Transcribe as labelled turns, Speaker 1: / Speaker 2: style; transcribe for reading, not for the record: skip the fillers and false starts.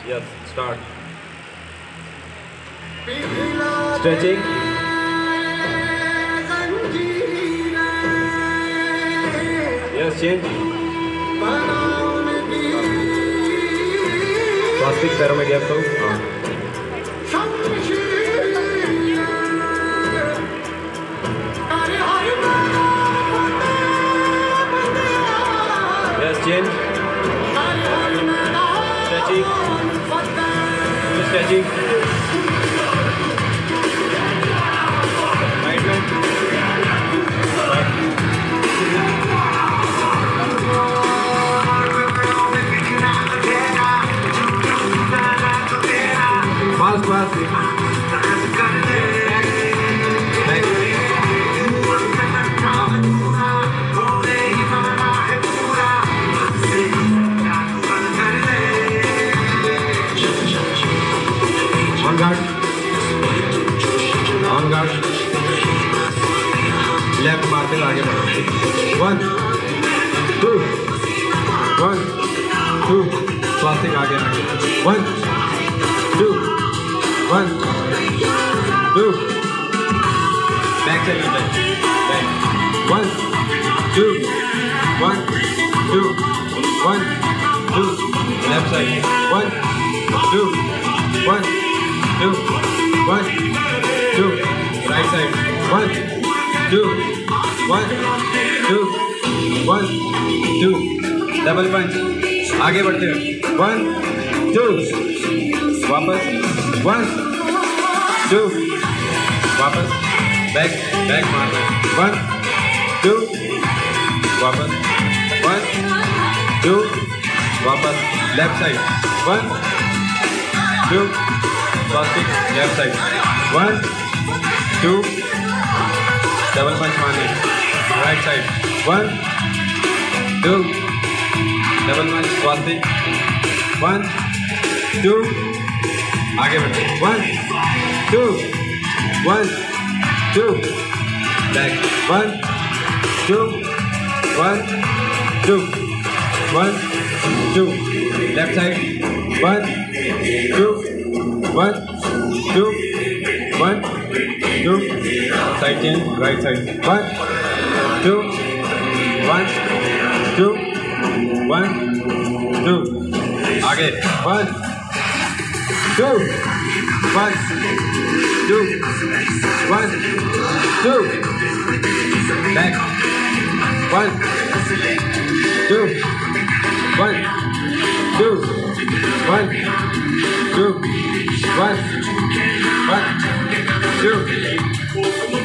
Speaker 1: Yes, start. Stretching. Yes, change. Plastic पैरों में gap दो. Yes, change. Stretching. Stretching. Right hand. Fast, fast. Back. On guard. On guard. Left मारते हुए आगे बढ़ो. 1 2 1 2 स्वास्तिक आगे आगे. 1 2 1 2 बैक साइड में back. 1 2 1 2 1 2 left side. 1 2 1 2 1 2 right side. 1 2 1 2 1 2 double punch. आगे बढ़ते हैं. 1 2 वापस. 1 2 वापस. बैक बैक मारना. 1 2 वापस. 1 2 वापस. Left side. 1 2 स्वास्तिक लेफ्ट साइड. 1 2 डबल पंच मारने. Right side. 1 2 डबल पंच स्वास्तिक. 1 2 आगे बढ़ते. 1 2 1 2 back. 1 2 1 2 1 2 left side. 1 2 1 2 1 2 side change. Right side. 1 2 1 2 1 2 आगे. 1 2 1 2 1 2 बैक. 1 2 1 2 1 2 1 1 2